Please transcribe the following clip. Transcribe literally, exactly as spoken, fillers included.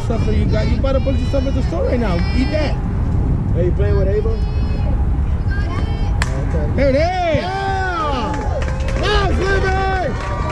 stuff that you got. You bought a bunch of stuff at the store right now. Eat that. Are you playing with Ava? Okay. There it is. Yeah! Nice, Libby!